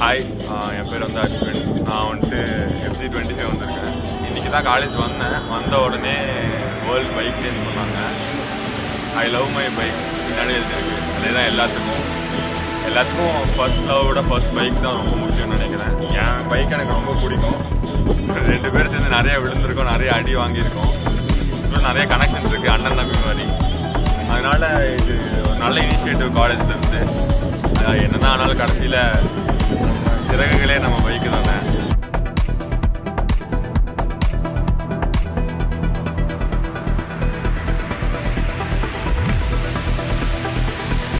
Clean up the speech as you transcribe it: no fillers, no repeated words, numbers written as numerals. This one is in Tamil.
ஹாய், என் பேர் வந்து அஸ்வின். நான் வந்துட்டு FG25 வந்திருக்கேன். இன்றைக்கி தான் காலேஜ் வந்த உடனே வேர்ல்டு பைக் டேன்னு சொன்னாங்க. ஐ லவ் மை பைக் பின்னாடி எழுதிருக்கு. அதே தான் எல்லாத்துக்கும் ஃபர்ஸ்ட் லவ்வோட ஃபர்ஸ்ட் பைக் தான் ரொம்ப முக்கியம்னு நினைக்கிறேன். என் பைக் எனக்கு ரொம்ப பிடிக்கும். 2 பேர் சேர்ந்து நிறைய விழுந்திருக்கோம், நிறைய அடி வாங்கியிருக்கோம். இன்னும் நிறைய கனெக்ஷன் இருக்குது, அண்ணன் தம்பி மாதிரி. அதனால் இது ஒரு நல்ல இனிஷியேட்டிவ் காலேஜ்லேருந்து. என்னென்ன ஆனாலும் கடைசியில் சிறகுகளே நம்ம பைக்கு தானே.